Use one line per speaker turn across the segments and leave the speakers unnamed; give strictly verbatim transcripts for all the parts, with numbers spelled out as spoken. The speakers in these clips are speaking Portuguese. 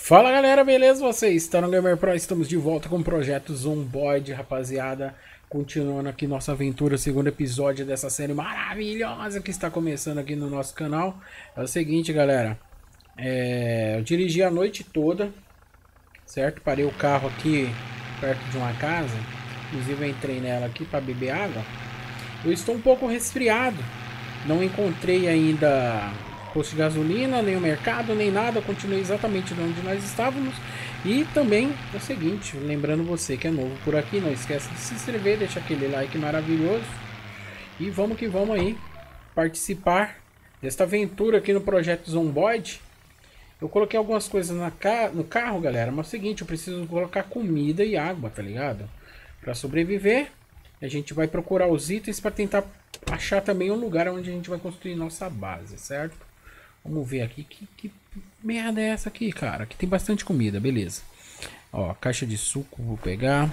Fala galera, beleza? Vocês estão no Gamer Pro, estamos de volta com o projeto Zomboid, rapaziada. Continuando aqui nossa aventura, segundo episódio dessa série maravilhosa que está começando aqui no nosso canal. É o seguinte, galera, é... eu dirigi a noite toda, certo? Parei o carro aqui perto de uma casa, inclusive eu entrei nela aqui para beber água. Eu estou um pouco resfriado, não encontrei ainda posto de gasolina, nem o mercado, nem nada. Eu continuei exatamente de onde nós estávamos. E também é o seguinte, lembrando você que é novo por aqui, não esquece de se inscrever, deixa aquele like maravilhoso. E vamos que vamos aí participar desta aventura aqui no projeto Zomboid. Eu coloquei algumas coisas na ca... no carro, galera, mas é o seguinte, eu preciso colocar comida e água, tá ligado? Para sobreviver, a gente vai procurar os itens para tentar achar também um lugar onde a gente vai construir nossa base, certo? Vamos ver aqui, que, que merda é essa aqui, cara? Aqui tem bastante comida, beleza. Ó, caixa de suco, vou pegar.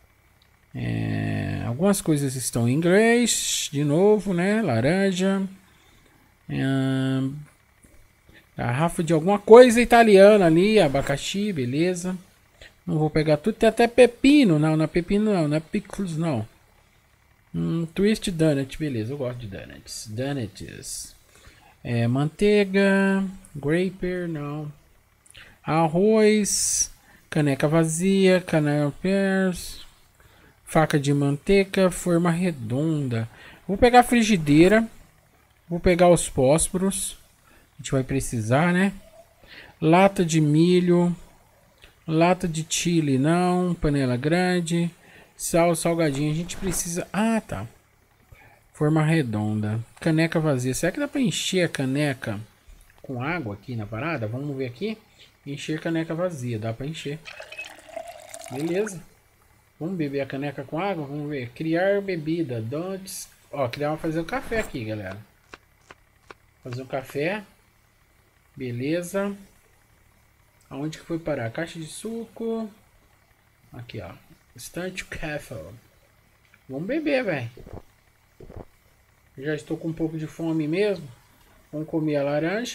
É, algumas coisas estão em inglês, de novo, né? Laranja. É, garrafa de alguma coisa italiana ali, abacaxi, beleza. Não vou pegar tudo, tem até pepino. Não, não é pepino não, não é pickles não. Hum, twist donut, beleza, eu gosto de donuts. Donuts. É, manteiga, graper, não. Arroz, caneca vazia, canapés, faca de manteiga, forma redonda. Vou pegar a frigideira, vou pegar os fósforos, a gente vai precisar, né? Lata de milho, lata de chile, não, panela grande, sal, salgadinho, a gente precisa... Ah, tá. Forma redonda. Caneca vazia. Será que dá para encher a caneca com água aqui na parada? Vamos ver aqui. Encher a caneca vazia. Dá para encher. Beleza. Vamos beber a caneca com água? Vamos ver. Criar bebida. Donuts. Ó, criar, fazer o café aqui, galera. Fazer o café. Beleza. Aonde que foi parar? Caixa de suco. Aqui, ó. Start café. Vamos beber, velho. Já estou com um pouco de fome mesmo. Vamos comer a laranja.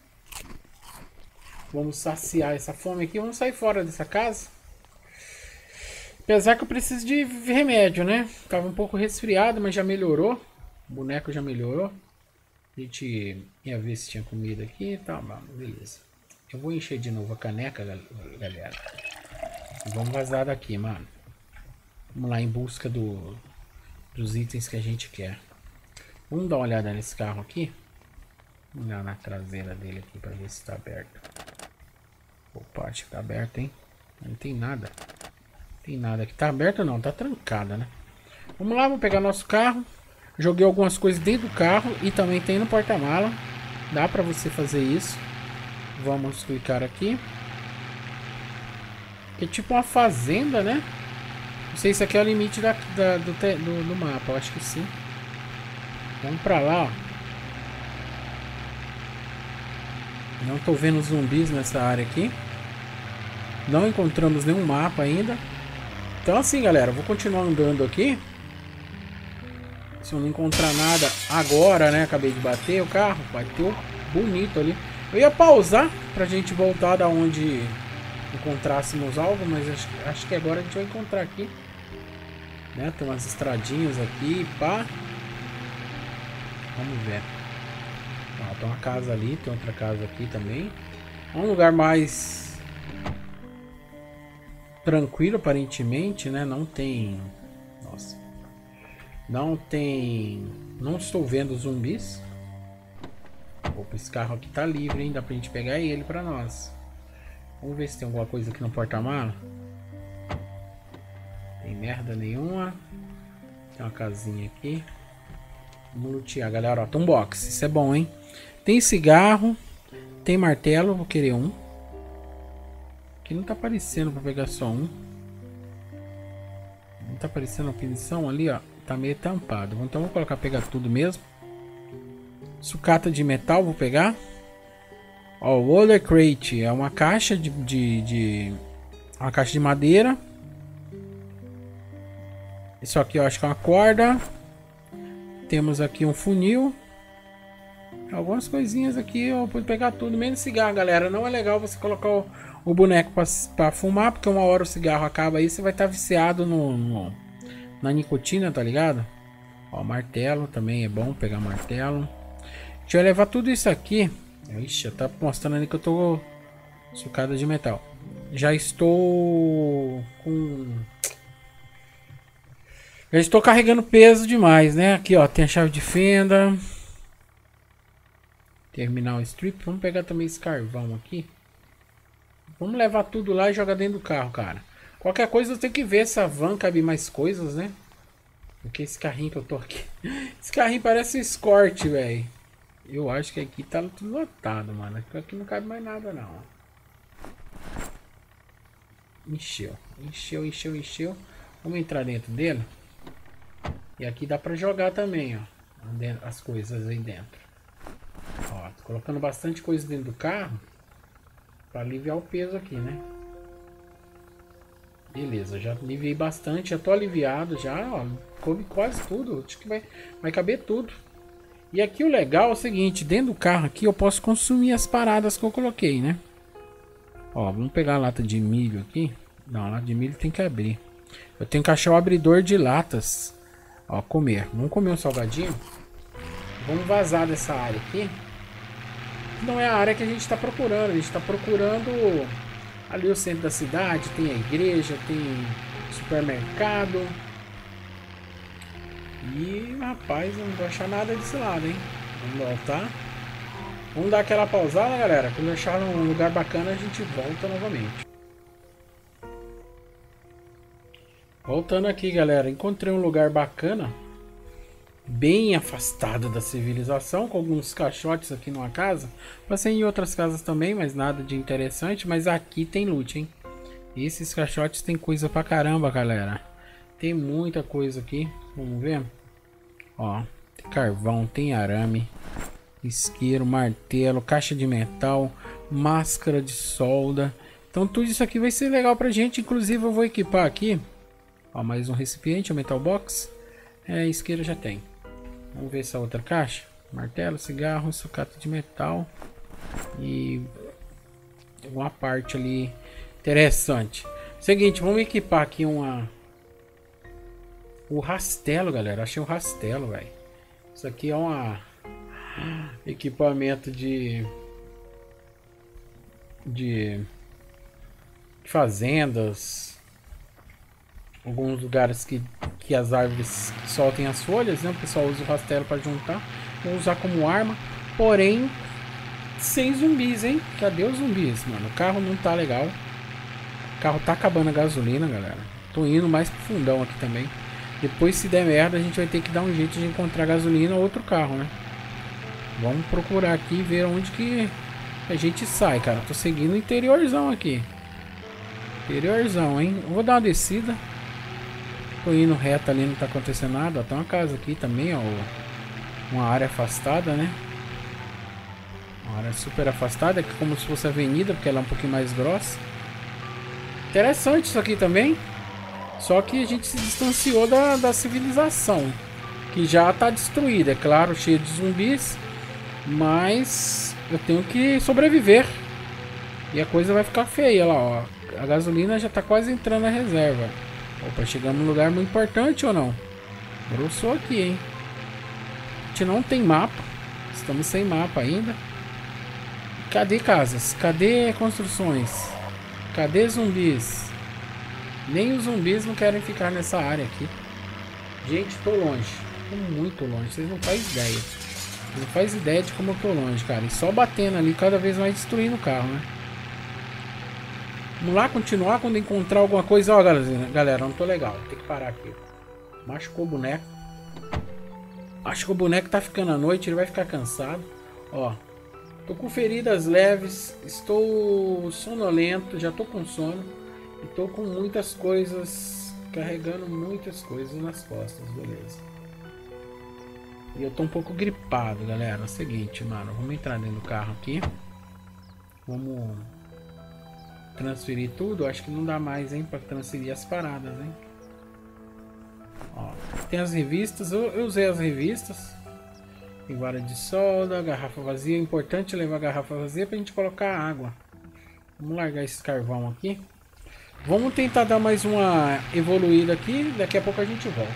Vamos saciar essa fome aqui. Vamos sair fora dessa casa. Apesar que eu preciso de remédio, né? Tava um pouco resfriado, mas já melhorou. O boneco já melhorou. A gente ia ver se tinha comida aqui. Tá, mano, beleza. Eu vou encher de novo a caneca, galera. E vamos vazar daqui, mano. Vamos lá em busca do, dos itens que a gente quer. Vamos dar uma olhada nesse carro aqui. Vamos olhar na traseira dele aqui para ver se está aberto. Opa, acho que tá aberto, hein? Não tem nada. Não tem nada aqui. Tá aberto ou não? Tá trancada, né? Vamos lá, vamos pegar nosso carro. Joguei algumas coisas dentro do carro e também tem no porta-mala. Dá para você fazer isso. Vamos clicar aqui. É tipo uma fazenda, né? Não sei se aqui é o limite da, da, do, do, do mapa. Eu acho que sim. Vamos pra lá, ó. Não tô vendo zumbis nessa área aqui. Não encontramos nenhum mapa ainda. Então assim, galera, vou continuar andando aqui. Se eu não encontrar nada agora, né? Acabei de bater o carro. Bateu bonito ali. Eu ia pausar pra gente voltar da onde encontrássemos algo, mas acho, acho que agora a gente vai encontrar aqui. Né? Tem umas estradinhas aqui, pá. Vamos ver. Ó, tem uma casa ali, tem outra casa aqui também. É um lugar mais tranquilo, aparentemente, né? Não tem... Nossa. Não tem... Não estou vendo zumbis. Opa, esse carro aqui tá livre, hein? Dá pra gente pegar ele pra nós. Vamos ver se tem alguma coisa aqui no porta-mala. Tem merda nenhuma. Tem uma casinha aqui. Vamos lutear, galera. Ó, tem um box. Isso é bom, hein? Tem cigarro. Tem martelo. Vou querer um. Aqui não tá aparecendo pra pegar só um. Não tá aparecendo a punição ali, ó. Tá meio tampado. Então vou colocar pegar tudo mesmo. Sucata de metal. Vou pegar. Ó, o Water Crate. É uma caixa de, de, de... Uma caixa de madeira. Isso aqui eu acho que é uma corda. Temos aqui um funil. Algumas coisinhas aqui eu pude pegar tudo, menos cigarro, galera. Não é legal você colocar o, o boneco pra, pra fumar, porque uma hora o cigarro acaba aí, você vai estar tá viciado no, no, na nicotina, tá ligado? Ó, martelo também é bom pegar martelo. Deixa eu levar tudo isso aqui. Ixi, tá mostrando ali que eu tô sucada de metal. Já estou com... Já estou carregando peso demais, né? Aqui, ó, tem a chave de fenda. Terminal strip. Vamos pegar também esse carvão aqui. Vamos levar tudo lá e jogar dentro do carro, cara. Qualquer coisa eu tenho que ver se a van cabe mais coisas, né? Porque esse carrinho que eu tô aqui... Esse carrinho parece um Escort, velho. Eu acho que aqui tá tudo lotado, mano. Aqui não cabe mais nada, não. Encheu. Encheu, encheu, encheu. Vamos entrar dentro dele. E aqui dá pra jogar também, ó. As coisas aí dentro. Ó, tô colocando bastante coisa dentro do carro. Pra aliviar o peso aqui, né? Beleza, já aliviei bastante. Já tô aliviado já, ó. Coube quase tudo. Acho que vai, vai caber tudo. E aqui o legal é o seguinte. Dentro do carro aqui eu posso consumir as paradas que eu coloquei, né? Ó, vamos pegar a lata de milho aqui. Não, a lata de milho tem que abrir. Eu tenho que achar o abridor de latas. Ó, comer. Vamos comer um salgadinho. Vamos vazar dessa área aqui. Não é a área que a gente está procurando. A gente está procurando ali o centro da cidade. Tem a igreja, tem supermercado. E, rapaz, eu não vou achar nada desse lado, hein? Vamos voltar. Vamos dar aquela pausada, galera. Quando achar um lugar bacana, a gente volta novamente. Voltando aqui, galera. Encontrei um lugar bacana. Bem afastado da civilização. Com alguns caixotes aqui numa casa. Passei em outras casas também, mas nada de interessante. Mas aqui tem loot, hein? E esses caixotes tem coisa pra caramba, galera. Tem muita coisa aqui. Vamos ver. Ó, tem carvão, tem arame. Isqueiro, martelo, caixa de metal, máscara de solda. Então tudo isso aqui vai ser legal pra gente. Inclusive eu vou equipar aqui. Ó, mais um recipiente, um metal box. É, isqueiro já tem. Vamos ver essa outra caixa. Martelo, cigarro, sucata de metal. E uma parte ali interessante. Seguinte, vamos equipar aqui uma... O rastelo, galera. Achei um rastelo, velho. Isso aqui é uma... equipamento de... de fazendas, alguns lugares que, que as árvores soltem as folhas, né? O pessoal usa o rastelo para juntar. Vou usar como arma, porém sem zumbis, hein? Cadê os zumbis, mano? O carro não tá legal. O carro tá acabando a gasolina, galera. Tô indo mais pro fundão aqui também. Depois, se der merda, a gente vai ter que dar um jeito de encontrar gasolina ou outro carro, né? Vamos procurar aqui e ver onde que a gente sai, cara. Tô seguindo o interiorzão aqui. Interiorzão, hein? Eu vou dar uma descida. Tô indo reto ali, não tá acontecendo nada. Ó, tem uma casa aqui também, ó. Uma área afastada, né? Uma área super afastada, que é como se fosse avenida, porque ela é um pouquinho mais grossa. Interessante isso aqui também. Só que a gente se distanciou da, da civilização, que já tá destruída, é claro, cheia de zumbis. Mas eu tenho que sobreviver. E a coisa vai ficar feia lá, ó. A gasolina já tá quase entrando na reserva. Opa, chegamos num lugar muito importante ou não? Grossou aqui, hein? A gente não tem mapa. Estamos sem mapa ainda. Cadê casas? Cadê construções? Cadê zumbis? Nem os zumbis não querem ficar nessa área aqui. Gente, tô longe. Tô muito longe. Vocês não fazem ideia. Não faz ideia de como eu tô longe, cara. E só batendo ali, cada vez mais destruindo o carro, né? Vamos lá continuar quando encontrar alguma coisa. Ó, galera, galera, não tô legal. Tem que parar aqui. Machucou o boneco. Acho que o boneco tá ficando à noite. Ele vai ficar cansado. Ó. Tô com feridas leves. Estou sonolento. Já tô com sono. E tô com muitas coisas. Carregando muitas coisas nas costas. Beleza. E eu tô um pouco gripado, galera. É o seguinte, mano. Vamos entrar dentro do carro aqui. Vamos transferir tudo. Acho que não dá mais, hein, pra transferir as paradas, hein. Ó, tem as revistas. Eu, eu usei as revistas. Tem vara de solda, garrafa vazia. É importante levar a garrafa vazia pra gente colocar água. Vamos largar esse carvão aqui. Vamos tentar dar mais uma evoluída aqui. Daqui a pouco a gente volta.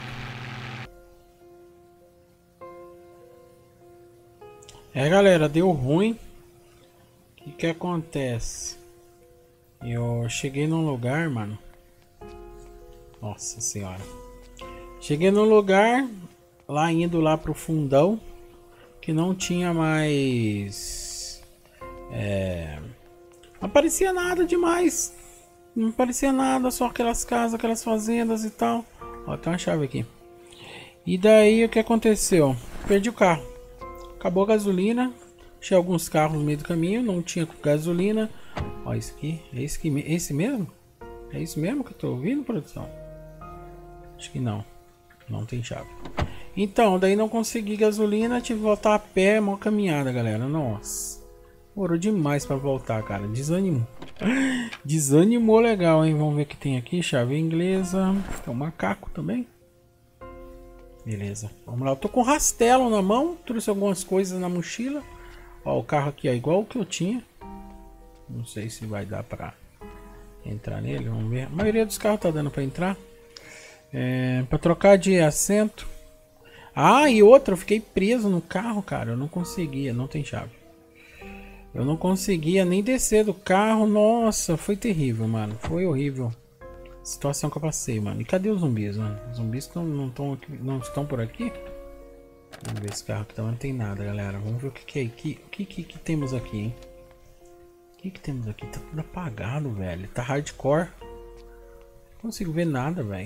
É, galera, deu ruim. O que que acontece? Eu cheguei num lugar, mano. Nossa senhora. Cheguei num lugar, lá indo lá pro fundão, que não tinha mais... É... Não aparecia nada demais. Não aparecia nada, só aquelas casas, aquelas fazendas e tal. Ó, tem uma chave aqui. E daí o que aconteceu? Perdi o carro. Acabou a gasolina. Tinha alguns carros no meio do caminho, não tinha gasolina. Ó, isso aqui, é esse, aqui, é esse mesmo? É isso mesmo que eu tô ouvindo, produção? Acho que não. Não tem chave. Então, daí não consegui gasolina, tive que voltar a pé, uma caminhada, galera. Nossa. Demorou demais pra voltar, cara. Desanimou. Desanimou legal, hein? Vamos ver o que tem aqui. Chave inglesa. Tem um macaco também. Beleza. Vamos lá. Eu tô com rastelo na mão. Trouxe algumas coisas na mochila. Ó, o carro aqui é igual o que eu tinha. Não sei se vai dar pra entrar nele. Vamos ver. A maioria dos carros tá dando pra entrar. É, pra trocar de assento. Ah, e outra. Eu fiquei preso no carro, cara. Eu não conseguia. Não tem chave. Eu não conseguia nem descer do carro. Nossa, foi terrível, mano. Foi horrível. Situação que eu passei, mano. E cadê os zumbis, mano? Os zumbis não, não, tão aqui, não estão por aqui? Vamos ver esse carro aqui também. Não tem nada, galera. Vamos ver o que, que é aqui. O que, que, que temos aqui, hein? O que, que temos aqui? Tá tudo apagado, velho. Tá hardcore. Não consigo ver nada, velho.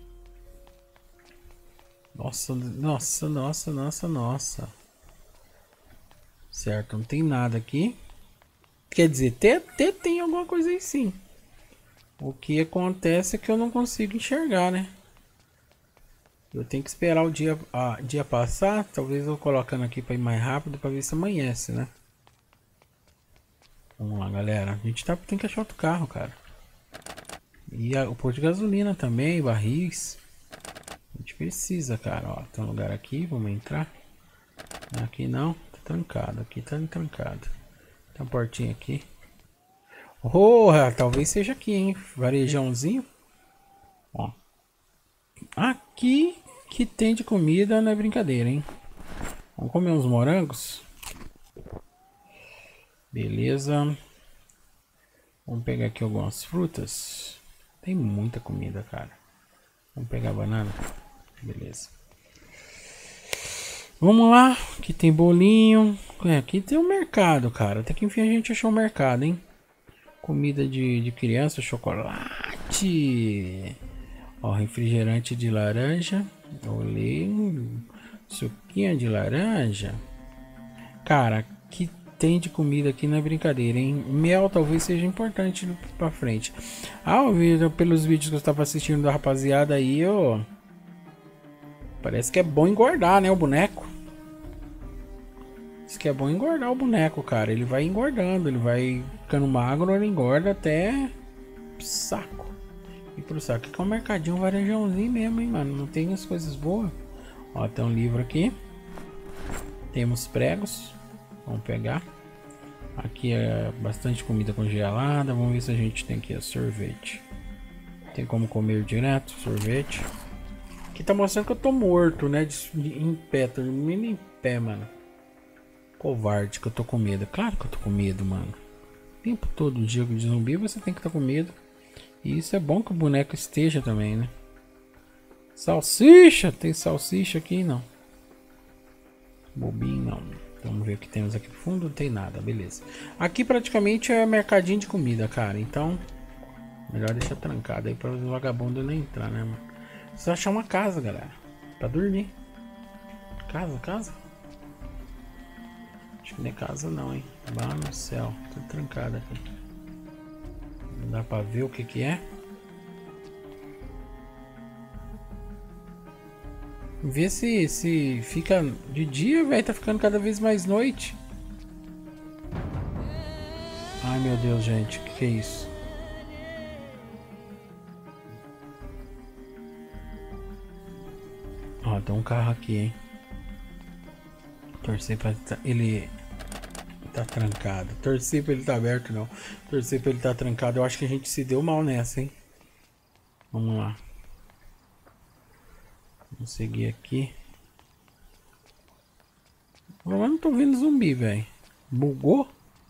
Nossa, nossa, nossa, nossa, nossa. Certo, não tem nada aqui. Quer dizer, até, até tem alguma coisa aí sim. O que acontece é que eu não consigo enxergar, né? Eu tenho que esperar o dia, a, dia passar. Talvez eu colocando aqui para ir mais rápido para ver se amanhece, né? Vamos lá, galera. A gente tá, tem que achar outro carro, cara. E a, o posto de gasolina também, barris. A gente precisa, cara. Ó, tem um lugar aqui, vamos entrar. Aqui não. Trancado, aqui tá trancado. Tem uma portinha aqui. Oh, talvez seja aqui, hein? Varejãozinho. Ó. Aqui que tem de comida não é brincadeira, hein? Vamos comer uns morangos. Beleza. Vamos pegar aqui algumas frutas. Tem muita comida, cara. Vamos pegar a banana. Beleza. Vamos lá, aqui tem bolinho. É, aqui tem um mercado, cara. Até que enfim a gente achou um mercado, hein? Comida de, de criança, chocolate. Ó, refrigerante de laranja. Olê, suquinha de laranja. Cara, que tem de comida aqui não é brincadeira, hein? Mel talvez seja importante pra frente. Ah, pelos vídeos que eu estava assistindo da rapaziada aí, ó. Parece que é bom engordar, né, o boneco. Diz que é bom engordar o boneco, cara. Ele vai engordando, ele vai ficando magro, ele engorda até saco. E pro saco, que é um mercadinho, um varejãozinho mesmo, hein, mano. Não tem as coisas boas. Ó, tem um livro aqui. Temos pregos. Vamos pegar. Aqui é bastante comida congelada. Vamos ver se a gente tem aqui a sorvete. Tem como comer direto, sorvete. Aqui tá mostrando que eu tô morto, né? De, de, em pé, tô dormindo em pé, mano. Covarde que eu tô com medo. Claro que eu tô com medo, mano. O tempo todo dia de zumbi você tem que estar tá com medo. E isso é bom que o boneco esteja também, né? Salsicha! Tem salsicha aqui? Não. Bobinho, não. Vamos ver o que temos aqui no fundo. Não tem nada, beleza. Aqui praticamente é mercadinho de comida, cara. Então, melhor deixar trancado aí para os vagabundos não entrar, né, mano? Precisa achar uma casa, galera. Pra dormir. Casa, casa? Acho que não é casa não, hein? Lá no céu. Tudo trancado aqui. Não dá pra ver o que que é. Vê se, se fica de dia, velho. Tá ficando cada vez mais noite. Ai, meu Deus, gente. O que que é isso? Ó, tem um carro aqui, hein? Torcer pra ele tá trancado. Torcer pra ele tá aberto, não. Torcer pra ele tá trancado. Eu acho que a gente se deu mal nessa, hein? Vamos lá. Vamos seguir aqui. Eu não tô vendo zumbi, velho. Bugou?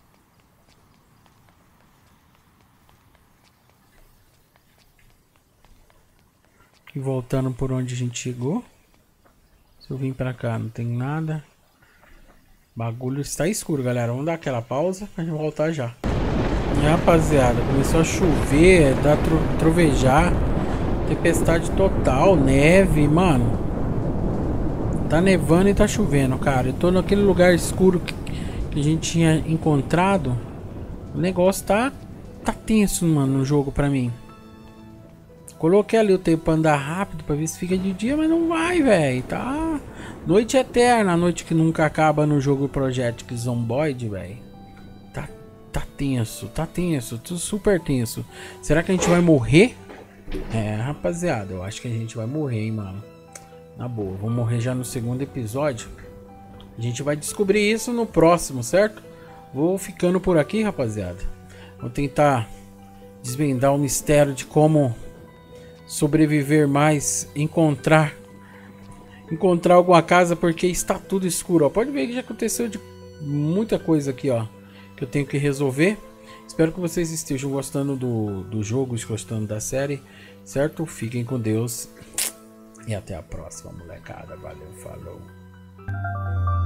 Aqui voltando por onde a gente chegou. Se eu vim pra cá, não tem nada. Bagulho está escuro, galera. Vamos dar aquela pausa pra gente voltar já. E rapaziada, começou a chover, dar tro trovejar, tempestade total, neve, mano. Tá nevando e tá chovendo, cara. Eu tô naquele lugar escuro que, que a gente tinha encontrado. O negócio tá, tá tenso, mano, no jogo pra mim. Coloquei ali o tempo pra andar rápido pra ver se fica de dia, mas não vai, velho. Tá noite eterna, a noite que nunca acaba no jogo Project Zomboid, velho. Tá, tá tenso, tá tenso, tô super tenso. Será que a gente vai morrer? É, rapaziada, eu acho que a gente vai morrer, hein, mano. Na boa, vou morrer já no segundo episódio. A gente vai descobrir isso no próximo, certo? Vou ficando por aqui, rapaziada. Vou tentar desvendar o mistério de como sobreviver mais, encontrar encontrar alguma casa, porque está tudo escuro, ó. Pode ver que já aconteceu de muita coisa aqui, ó, que eu tenho que resolver. Espero que vocês estejam gostando do, do jogo, gostando da série, certo? Fiquem com Deus e até a próxima, molecada. Valeu, falou.